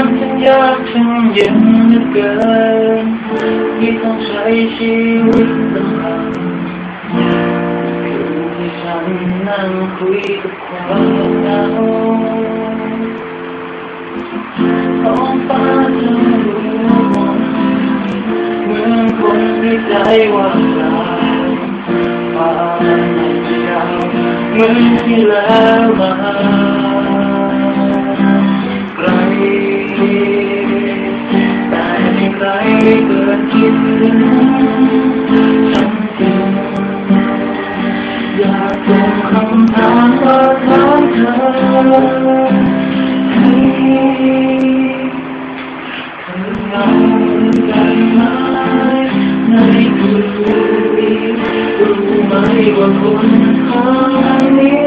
ฉันยากฉันเย็นเหลือเกินที่ต้องใช้ชีวิตลำพังคือที่ฉันนั่งคุยกับความเหงาท้องฟ้าจะรู้มนเหมือนคนที่ใจว่างเปล่าฟ้าไม่ยาวเหมือนที่แล้วมาไกลแต่ไม่ไกลเกินคิดถึงฉันจึงอยากส่งคำถามมาถามเธอเหงากันไหมในคืนนี้รู้ไหมว่าคนข้างนี้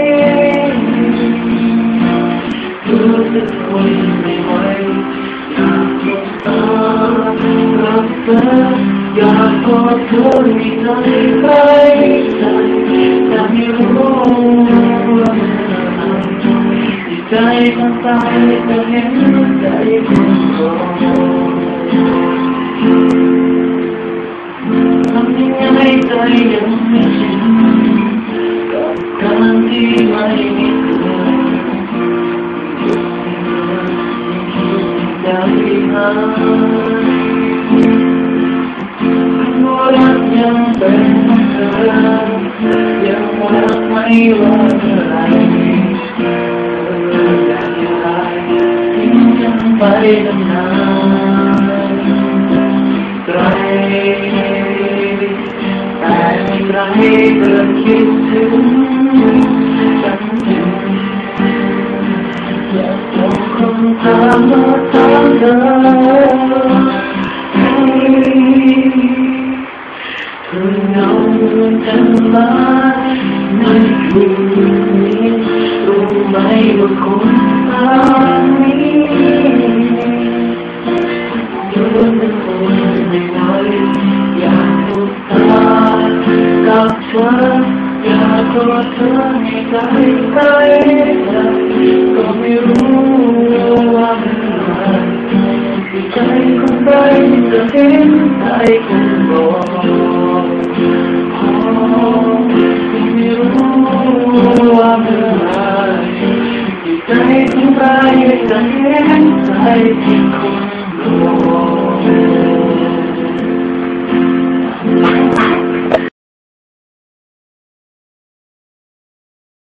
รู้สึกทนไม่ไหวอยากหลบตารับเธออยากกอดเธอให้ใจใกล้ใจแต่ไม่รู้ว่าที่ใจมันตายจะเห็นใจคนรอทำยังไงใจยังไม่ชินกับการที่ไม่มีเธอใจหายรักยังเป็นเธอยังรักไม่ว่าเมื่อไรอยากจะลาทิ้งฉันไปนานๆไกลแต่ไม่ไกลเกินคิดถึงฉันจึงอยากส่งคำถามมาถามเธอเธอเหงากันไหมในคืนนี้รู้ไหมว่าคนทางนี้ยืนเป็นคนไม่ไหวอยากพูดตากับเธออยากกอดเธอให้ใจใกล้ใจก็ไม่รู้ว่าเมื่อไหร่ที่ใจคนใดจะเห็นใจคนรอ